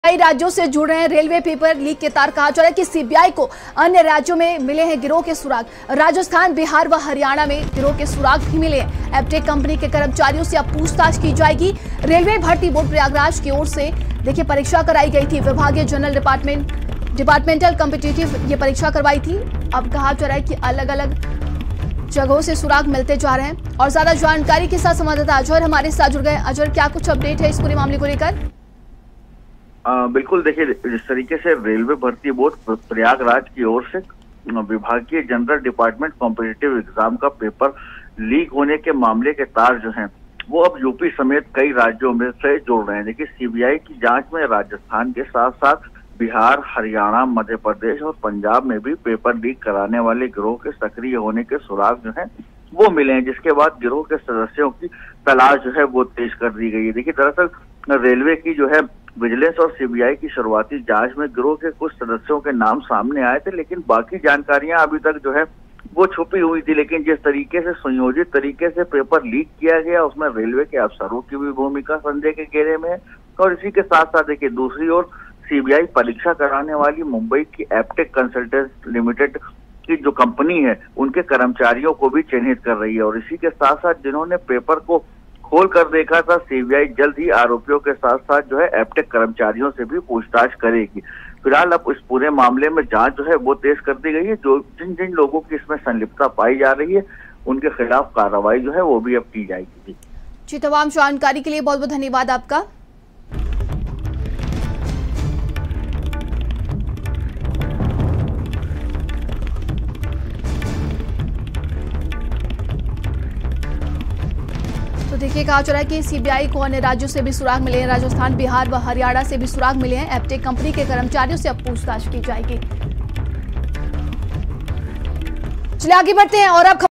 कई राज्यों से जुड़ रहे हैं रेलवे पेपर लीक के तार। कहा जा रहा है कि सीबीआई को अन्य राज्यों में मिले हैं गिरोह के सुराग। राजस्थान, बिहार व हरियाणा में गिरोह के सुराग भी मिले हैं। एपटेक कंपनी के कर्मचारियों से अब पूछताछ की जाएगी। रेलवे भर्ती बोर्ड प्रयागराज की ओर से देखिए परीक्षा कराई गई थी। विभागीय जनरल डिपार्टमेंटल कॉम्पिटिटिव ये परीक्षा करवाई थी। अब कहा जा रहा है कि अलग अलग जगहों से सुराग मिलते जा रहे हैं। और ज्यादा जानकारी के साथ संवाददाता अजहर हमारे साथ जुड़ गए। अजहर, क्या कुछ अपडेट है इस पूरे मामले को लेकर? बिल्कुल, देखिए जिस तरीके से रेलवे भर्ती बोर्ड प्रयागराज की ओर से विभागीय जनरल डिपार्टमेंट कॉम्पिटिटिव एग्जाम का पेपर लीक होने के मामले के तार जो हैं वो अब यूपी समेत कई राज्यों में से जुड़ रहे हैं। देखिए सीबीआई की जांच में राजस्थान के साथ साथ बिहार, हरियाणा, मध्य प्रदेश और पंजाब में भी पेपर लीक कराने वाले गिरोह के सक्रिय होने के सुराग जो हैं वो मिले हैं, जिसके बाद गिरोह के सदस्यों की तलाश जो है वो तेज कर दी गई है। देखिए दरअसल रेलवे की जो है विजिलेंस और सीबीआई की शुरुआती जांच में गिरोह के कुछ सदस्यों के नाम सामने आए थे, लेकिन बाकी जानकारियां अभी तक जो है वो छुपी हुई थी। लेकिन जिस तरीके से सुनियोजित तरीके से पेपर लीक किया गया उसमें रेलवे के अफसरों की भी भूमिका संदेह के घेरे में है। और इसी के साथ साथ देखिए दूसरी ओर सीबीआई परीक्षा कराने वाली मुंबई की एपटेक कंसल्टेंट लिमिटेड की जो कंपनी है उनके कर्मचारियों को भी चिन्हित कर रही है। और इसी के साथ साथ जिन्होंने पेपर को खोल कर देखा था, सीबीआई जल्द ही आरोपियों के साथ साथ जो है एपटेक कर्मचारियों से भी पूछताछ करेगी। फिलहाल अब इस पूरे मामले में जांच जो है वो तेज कर दी गई है। जो जिन जिन लोगों की इसमें संलिप्तता पाई जा रही है उनके खिलाफ कार्रवाई जो है वो भी अब की जाएगी। जी, तमाम जानकारी के लिए बहुत बहुत धन्यवाद आपका। तो देखिए कहा जा रहा है कि सीबीआई को अन्य राज्यों से भी सुराग मिले हैं। राजस्थान, बिहार व हरियाणा से भी सुराग मिले हैं। एपटेक कंपनी के कर्मचारियों से अब पूछताछ की जाएगी। चलिए आगे बढ़ते हैं और अब